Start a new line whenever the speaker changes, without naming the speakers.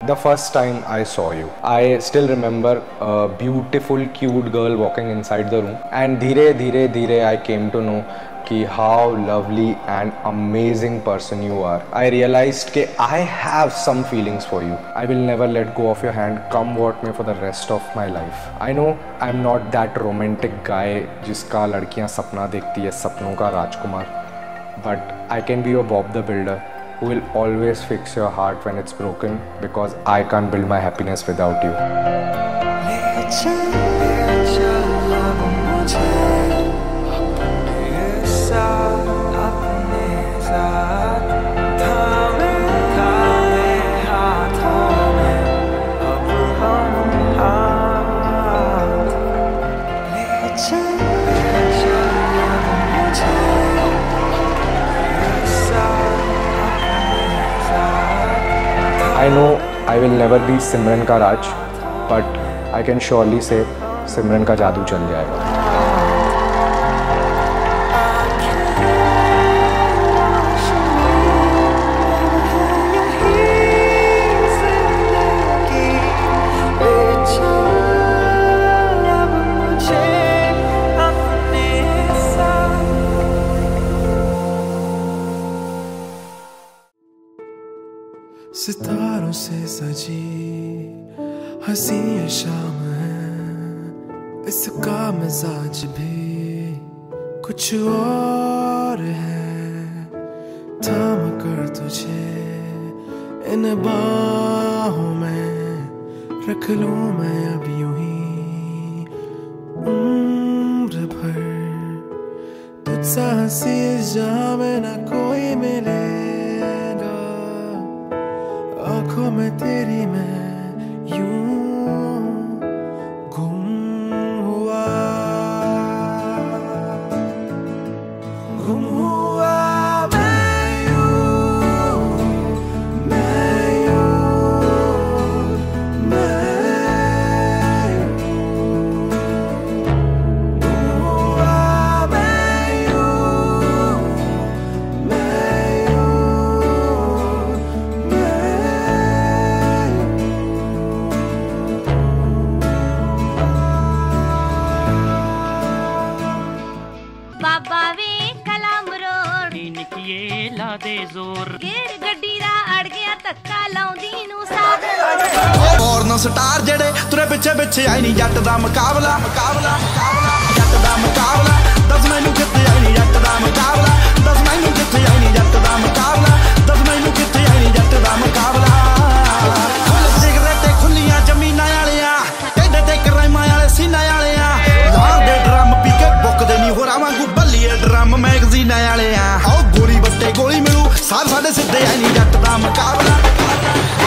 The first time I saw you, I still remember a beautiful, cute girl walking inside the room, and धीरे धीरे I came to know कि how lovely and amazing person you are. I realized कि I have some feelings for you. I will never let go of your hand, come what may, for the rest of my life. I know I'm not that romantic guy जिसका लड़कियाँ सपना देखती है, सपनों का राजकुमार. But I can be your Bob the Builder, who will always fix your heart when it's broken, because I can't build my happiness without you. I know I will never be सिमरन का राज, but I can surely say सिमरन का जादू चल जाएगा.
सितारों से सजी हंसी ये शाम है, इसका मिजाज भी कुछ और है. थाम कर तुझे इन बाहों में रख लूं मैं अब यूं ही उम्र भर. तुझसा हंसी जहां में ना कोई मिलेगा, आँखों में तेरी मैं यूं गुम हुआ मैं यूं
दे जोर
गेर गड्डी दा अड़ गया धक्का लाउंदी नू साथ
फॉरन स्टार जेड़े तुरे पिछे पिछे आई नी जट दा मुकाबला जट दा मुकाबला. दस मैनू कित्थे आई नी जट दा मुकाबला, दस मैनू कित्थे आई नी जट दा मुकाबला, दस मैनू कित्थे आई नी जट दा मुकाबला. सिगरेटे खुलियां जमीनां वालियां, टेडे ते क्राइमां वाले सीना वालियां, लाल दे ड्रम पी के बुकदे नी होरां वांगू बल्लीए ड्रम मैगजीनां वालियां. आओ गोली बट्टे गोली मिलू सारे साडे सिद्धे आई नी जट दा मुकाबला.